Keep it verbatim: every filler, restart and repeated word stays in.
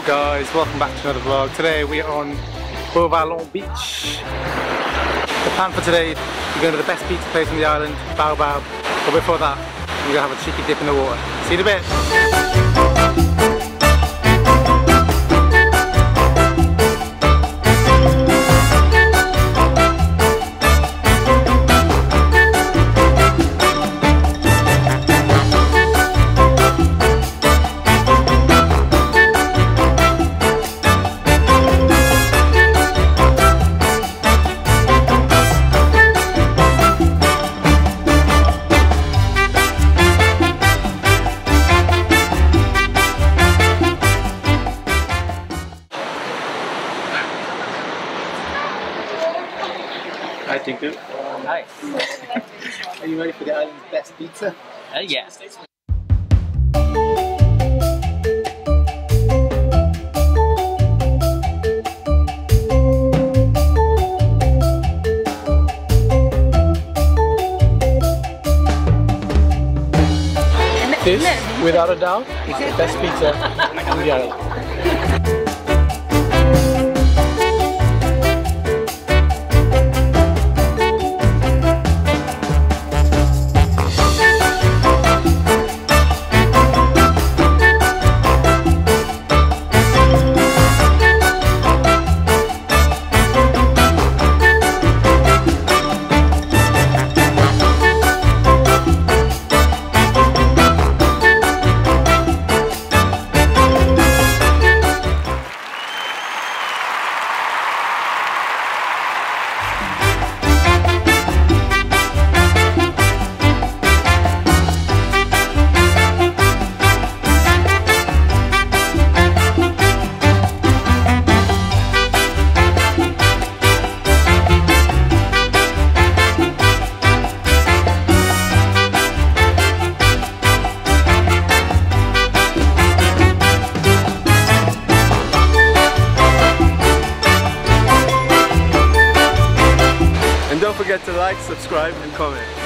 Guys, welcome back to another vlog. Today we are on Baobab beach. The plan for today, we're going to the best pizza place on the island, Baobab. But before that, we're going to have a cheeky dip in the water. See you in a bit. Hi, Tinku. Hi. Are you ready for the island's best pizza? Uh, yeah. This, without a doubt, is the best pizza on the island. Don't forget to like, subscribe and comment.